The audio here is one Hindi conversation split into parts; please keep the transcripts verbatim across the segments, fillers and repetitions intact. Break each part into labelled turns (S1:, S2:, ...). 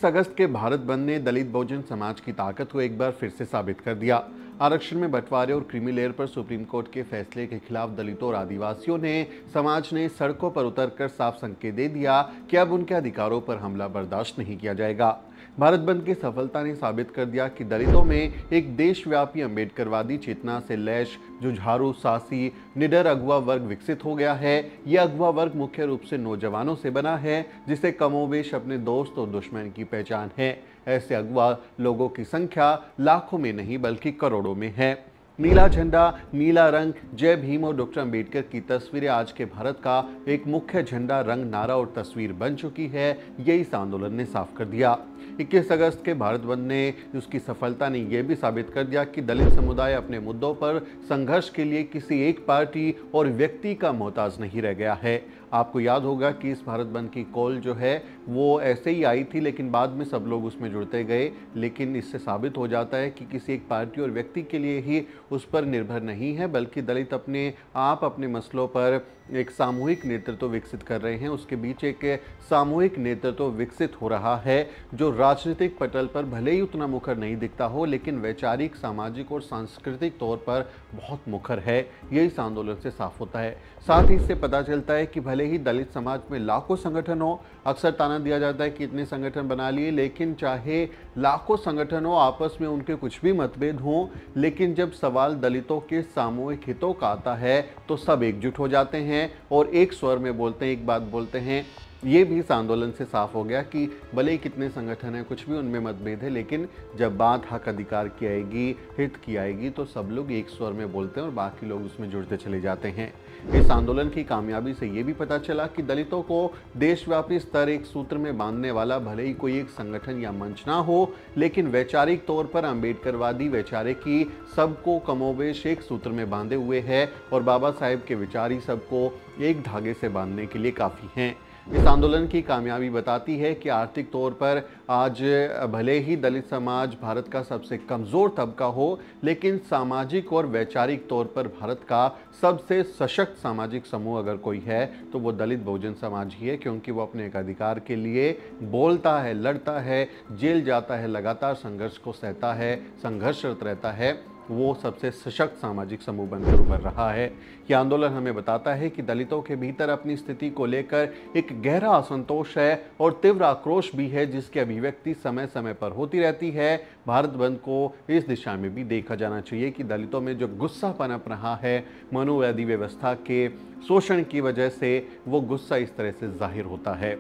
S1: इक्कीस अगस्त के भारत बंद ने दलित बहुजन समाज की ताकत को एक बार फिर से साबित कर दिया। आरक्षण में बंटवारे और क्रीमी लेयर पर सुप्रीम कोर्ट के फैसले के खिलाफ दलितों और आदिवासियों ने समाज ने सड़कों पर उतरकर साफ संकेत दे दिया कि अब उनके अधिकारों पर हमला बर्दाश्त नहीं किया जाएगा। भारत बंद की सफलता ने साबित कर दिया कि दलितों में एक देशव्यापी अम्बेडकरवादी चेतना से लैस जुझारू, साहसी, निडर अगुवा वर्ग विकसित हो गया है। यह अगुवा वर्ग मुख्य रूप से नौजवानों से बना है, जिसे कमोबेश अपने दोस्त और दुश्मन की पहचान है। ऐसे अगुवा लोगों की संख्या लाखों में नहीं बल्कि करोड़ों में है। नीला झंडा, नीला रंग, जय भीम और डॉक्टर अंबेडकर की तस्वीरें आज के भारत का एक मुख्य झंडा, रंग, नारा और तस्वीर बन चुकी है। ये इस आंदोलन ने साफ कर दिया। इक्कीस अगस्त के भारत बंद ने उसकी सफलता ने यह भी साबित कर दिया कि दलित समुदाय अपने मुद्दों पर संघर्ष के लिए किसी एक पार्टी और व्यक्ति का मोहताज नहीं रह गया है। आपको याद होगा कि इस भारत बंद की कॉल जो है वो ऐसे ही आई थी, लेकिन बाद में सब लोग उसमें जुड़ते गए। लेकिन इससे साबित हो जाता है कि किसी एक पार्टी और व्यक्ति के लिए ही उस पर निर्भर नहीं है, बल्कि दलित अपने आप अपने मसलों पर एक सामूहिक नेतृत्व विकसित कर रहे हैं। उसके बीच एक सामूहिक नेतृत्व विकसित हो रहा है जो राजनीतिक पटल पर भले ही उतना मुखर नहीं दिखता हो, लेकिन वैचारिक, सामाजिक और सांस्कृतिक तौर पर बहुत मुखर है। यही इस आंदोलन से साफ होता है। साथ ही इससे पता चलता है कि भले ही दलित समाज में लाखों संगठन हो, अक्सर ताना दिया जाता है कि इतने संगठन बना लिए, लेकिन चाहे लाखों संगठन हो, आपस में उनके कुछ भी मतभेद हों, लेकिन जब सवाल दलितों के सामूहिक हितों का आता है तो सब एकजुट हो जाते हैं और एक स्वर में बोलते हैं, एक बात बोलते हैं। ये भी इस आंदोलन से साफ हो गया कि भले ही कितने संगठन हैं, कुछ भी उनमें मतभेद है, लेकिन जब बात हक अधिकार की आएगी, हित की आएगी, तो सब लोग एक स्वर में बोलते हैं और बाकी लोग उसमें जुड़ते चले जाते हैं। इस आंदोलन की कामयाबी से ये भी पता चला कि दलितों को देशव्यापी स्तर एक सूत्र में बांधने वाला भले ही कोई एक संगठन या मंच ना हो, लेकिन वैचारिक तौर पर अम्बेडकरवादी वैचारिकी सबको कमोबेश एक सूत्र में बांधे हुए है और बाबा साहेब के विचार ही सबको एक धागे से बांधने के लिए काफ़ी हैं। इस आंदोलन की कामयाबी बताती है कि आर्थिक तौर पर आज भले ही दलित समाज भारत का सबसे कमज़ोर तबका हो, लेकिन सामाजिक और वैचारिक तौर पर भारत का सबसे सशक्त सामाजिक समूह अगर कोई है तो वो दलित बहुजन समाज ही है, क्योंकि वो अपने एक अधिकार के लिए बोलता है, लड़ता है, जेल जाता है, लगातार संघर्ष को सहता है, संघर्षरत रहता है। वो सबसे सशक्त सामाजिक समूह बनकर उभर रहा है। यह आंदोलन हमें बताता है कि दलितों के भीतर अपनी स्थिति को लेकर एक गहरा असंतोष है और तीव्र आक्रोश भी है, जिसकी अभिव्यक्ति समय समय पर होती रहती है। भारत बंद को इस दिशा में भी देखा जाना चाहिए कि दलितों में जो गुस्सा पनप रहा है मनोवैधी व्यवस्था के शोषण की वजह से, वो गुस्सा इस तरह से जाहिर होता है।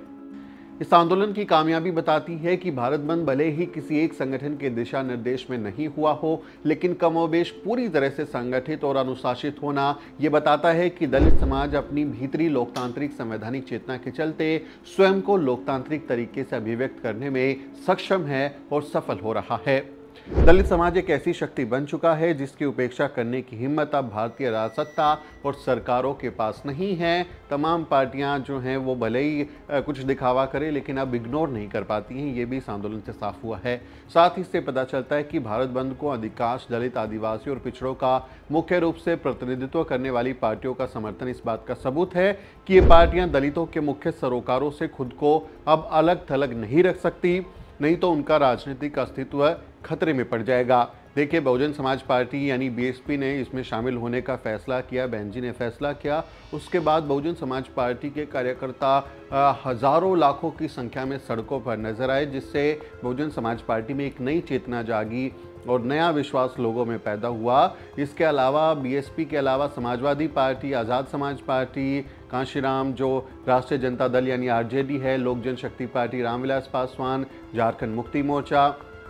S1: इस आंदोलन की कामयाबी बताती है कि भारत बंद भले ही किसी एक संगठन के दिशा निर्देश में नहीं हुआ हो, लेकिन कमोबेश पूरी तरह से संगठित और अनुशासित होना ये बताता है कि दलित समाज अपनी भीतरी लोकतांत्रिक संवैधानिक चेतना के चलते स्वयं को लोकतांत्रिक तरीके से अभिव्यक्त करने में सक्षम है और सफल हो रहा है। दलित समाज एक ऐसी शक्ति बन चुका है जिसकी उपेक्षा करने की हिम्मत अब भारतीय राजसत्ता और सरकारों के पास नहीं है। तमाम पार्टियां जो हैं वो भले ही कुछ दिखावा करें, लेकिन अब इग्नोर नहीं कर पाती हैं। ये भी इस आंदोलन से साफ हुआ है। साथ ही इससे पता चलता है कि भारत बंद को अधिकांश दलित, आदिवासी और पिछड़ों का मुख्य रूप से प्रतिनिधित्व करने वाली पार्टियों का समर्थन इस बात का सबूत है कि ये पार्टियां दलितों के मुख्य सरोकारों से खुद को अब अलग थलग नहीं रख सकती, नहीं तो उनका राजनीतिक अस्तित्व खतरे में पड़ जाएगा। देखिए, बहुजन समाज पार्टी यानी बीएसपी ने इसमें शामिल होने का फैसला किया, बहन जी ने फैसला किया। उसके बाद बहुजन समाज पार्टी के कार्यकर्ता हजारों लाखों की संख्या में सड़कों पर नजर आए, जिससे बहुजन समाज पार्टी में एक नई चेतना जागी और नया विश्वास लोगों में पैदा हुआ। इसके अलावा बीएसपी के अलावा समाजवादी पार्टी, आज़ाद समाज पार्टी, कांशीराम जो राष्ट्रीय जनता दल यानी आरजेडी है, लोक जनशक्ति पार्टी रामविलास पासवान, झारखंड मुक्ति मोर्चा,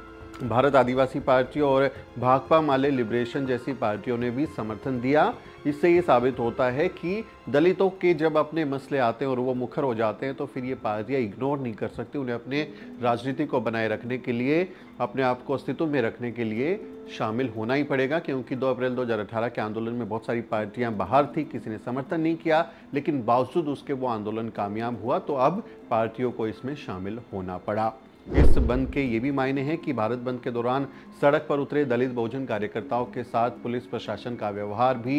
S1: भारत आदिवासी पार्टी और भाकपा माले लिबरेशन जैसी पार्टियों ने भी समर्थन दिया। इससे ये साबित होता है कि दलितों के जब अपने मसले आते हैं और वो मुखर हो जाते हैं तो फिर ये पार्टियां इग्नोर नहीं कर सकती। उन्हें अपने राजनीति को बनाए रखने के लिए, अपने आप को अस्तित्व में रखने के लिए शामिल होना ही पड़ेगा, क्योंकि दो अप्रैल दो हज़ार अठारह के आंदोलन में बहुत सारी पार्टियां बाहर थी, किसी ने समर्थन नहीं किया, लेकिन बावजूद उसके वो आंदोलन कामयाब हुआ, तो अब पार्टियों को इसमें शामिल होना पड़ा। इस बंद के ये भी मायने हैं कि भारत बंद के दौरान सड़क पर उतरे दलित बहुजन कार्यकर्ताओं के साथ पुलिस प्रशासन का व्यवहार भी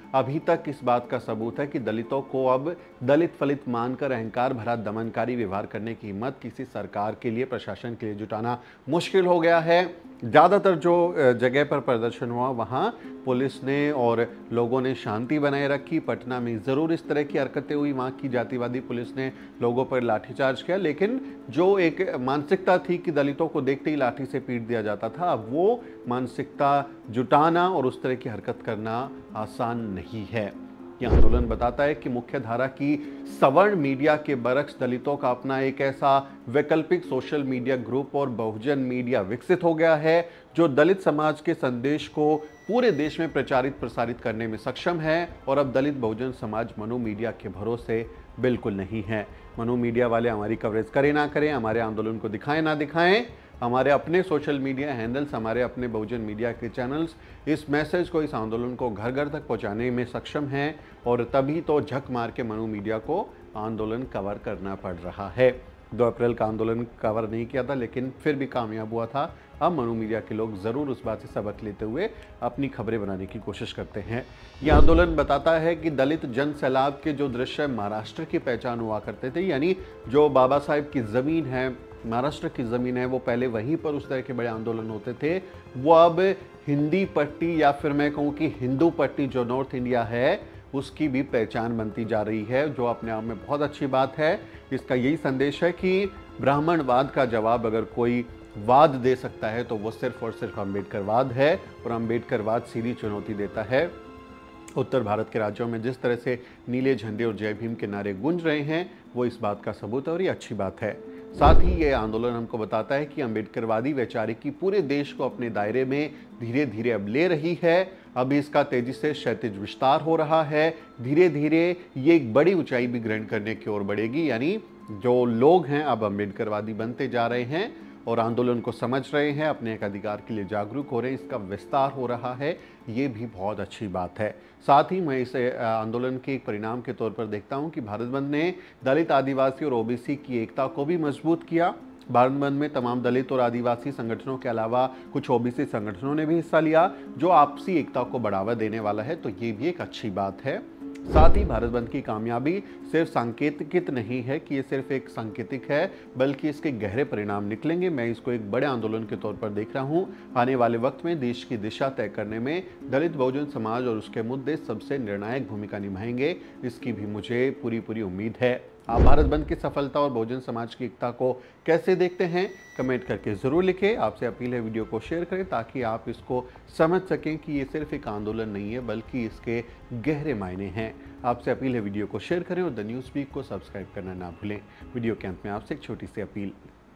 S1: अभी तक इस बात का सबूत है कि दलितों को अब दलित फलित मानकर अहंकार भरा दमनकारी व्यवहार करने की हिम्मत किसी सरकार के लिए, प्रशासन के लिए जुटाना मुश्किल हो गया है। ज़्यादातर जो जगह पर प्रदर्शन हुआ वहाँ पुलिस ने और लोगों ने शांति बनाए रखी। पटना में ज़रूर इस तरह की हरकतें हुई, वहाँ की जातिवादी पुलिस ने लोगों पर लाठीचार्ज किया, लेकिन जो एक मानसिकता थी कि दलितों को देखते ही लाठी से पीट दिया जाता था, अब वो मानसिकता जुटाना और उस तरह की हरकत करना आसान नहीं है। यह आंदोलन बताता है कि मुख्य धारा की सवर्ण मीडिया के बरक्स दलितों का अपना एक ऐसा वैकल्पिक सोशल मीडिया ग्रुप और बहुजन मीडिया विकसित हो गया है जो दलित समाज के संदेश को पूरे देश में प्रचारित प्रसारित करने में सक्षम है। और अब दलित बहुजन समाज मनु मीडिया के भरोसे बिल्कुल नहीं है। मनु मीडिया वाले हमारी कवरेज करें ना करें, हमारे आंदोलन को दिखाएं ना दिखाएं, हमारे अपने सोशल मीडिया हैंडल्स, हमारे अपने बहुजन मीडिया के चैनल्स इस मैसेज को, इस आंदोलन को घर घर तक पहुंचाने में सक्षम हैं और तभी तो झक मार के मनु मीडिया को आंदोलन कवर करना पड़ रहा है। दो अप्रैल का आंदोलन कवर नहीं किया था लेकिन फिर भी कामयाब हुआ था। अब मनु मीडिया के लोग ज़रूर उस बात से सबक लेते हुए अपनी खबरें बनाने की कोशिश करते हैं। यह आंदोलन बताता है कि दलित जन सैलाब के जो दृश्य महाराष्ट्र की पहचान हुआ करते थे, यानी जो बाबा साहेब की ज़मीन है, महाराष्ट्र की ज़मीन है, वो पहले वहीं पर उस तरह के बड़े आंदोलन होते थे, वो अब हिंदी पट्टी या फिर मैं कहूँ कि हिंदू पट्टी जो नॉर्थ इंडिया है उसकी भी पहचान बनती जा रही है, जो अपने आप में बहुत अच्छी बात है। इसका यही संदेश है कि ब्राह्मणवाद का जवाब अगर कोई वाद दे सकता है तो वो सिर्फ और सिर्फ अम्बेडकरवाद है, और अम्बेडकरवाद सीधी चुनौती देता है। उत्तर भारत के राज्यों में जिस तरह से नीले झंडे और जय भीम के नारे गूंज रहे हैं वो इस बात का सबूत है और ये अच्छी बात है। साथ ही ये आंदोलन हमको बताता है कि अम्बेडकरवादी वैचारिकी पूरे देश को अपने दायरे में धीरे धीरे अब ले रही है। अभी इसका तेजी से क्षैतिज विस्तार हो रहा है। धीरे धीरे ये एक बड़ी ऊंचाई भी ग्रहण करने की ओर बढ़ेगी, यानी जो लोग हैं अब अम्बेडकरवादी बनते जा रहे हैं और आंदोलन को समझ रहे हैं, अपने एक अधिकार के लिए जागरूक हो रहे हैं, इसका विस्तार हो रहा है, ये भी बहुत अच्छी बात है। साथ ही मैं इस आंदोलन के एक परिणाम के तौर पर देखता हूं कि भारत बंद ने दलित, आदिवासी और ओबीसी की एकता को भी मजबूत किया। भारत बंद में तमाम दलित और आदिवासी संगठनों के अलावा कुछ ओबीसी संगठनों ने भी हिस्सा लिया, जो आपसी एकता को बढ़ावा देने वाला है, तो ये भी एक अच्छी बात है। साथ ही भारत बंद की कामयाबी सिर्फ सांकेतिक नहीं है कि ये सिर्फ एक सांकेतिक है, बल्कि इसके गहरे परिणाम निकलेंगे। मैं इसको एक बड़े आंदोलन के तौर पर देख रहा हूँ। आने वाले वक्त में देश की दिशा तय करने में दलित बहुजन समाज और उसके मुद्दे सबसे निर्णायक भूमिका निभाएंगे, इसकी भी मुझे पूरी पूरी उम्मीद है। आप भारत बंद की सफलता और बहुजन समाज की एकता को कैसे देखते हैं, कमेंट करके ज़रूर लिखें। आपसे अपील है वीडियो को शेयर करें ताकि आप इसको समझ सकें कि ये सिर्फ एक आंदोलन नहीं है बल्कि इसके गहरे मायने हैं। आपसे अपील है वीडियो को शेयर करें और द न्यूज़ वीक को सब्सक्राइब करना ना भूलें। वीडियो के अंत में आपसे एक छोटी सी अपील।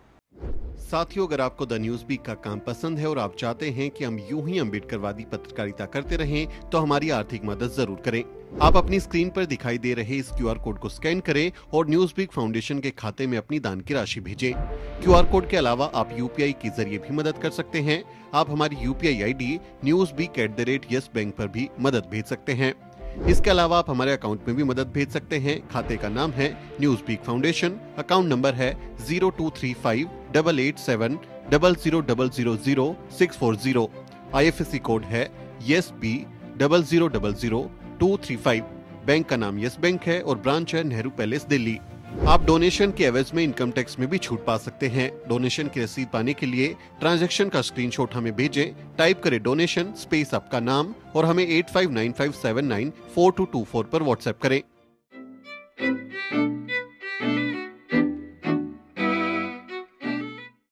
S1: साथियों, अगर आपको द न्यूज़ वीक का काम पसंद है और आप चाहते हैं कि हम यूं ही अम्बेडकरवादी पत्रकारिता करते रहें तो हमारी आर्थिक मदद जरूर करें। आप अपनी स्क्रीन पर दिखाई दे रहे इस क्यूआर कोड को स्कैन करें और न्यूज़ वीक फाउंडेशन के खाते में अपनी दान की राशि भेजें। क्यूआर कोड के अलावा आप यूपीआई के जरिए भी मदद कर सकते हैं। आप हमारी UPI ID News Week at the rate Yes Bank पर भी मदद भेज सकते हैं। इसके अलावा आप हमारे अकाउंट में भी मदद भेज सकते हैं। खाते का नाम है News Week Foundation, account number है zero two three five double eight seven double zero double zero zero six four zero. IFSC code है Yes B double zero double zero two three five. Bank का नाम यस बैंक है और ब्रांच है नेहरू पैलेस दिल्ली। आप डोनेशन के एवज में इनकम टैक्स में भी छूट पा सकते हैं। डोनेशन की रसीद पाने के लिए ट्रांजैक्शन का स्क्रीनशॉट हमें भेजें। टाइप करें डोनेशन स्पेस आपका नाम और हमें eight five nine five seven nine four two two four पर व्हाट्सएप करें।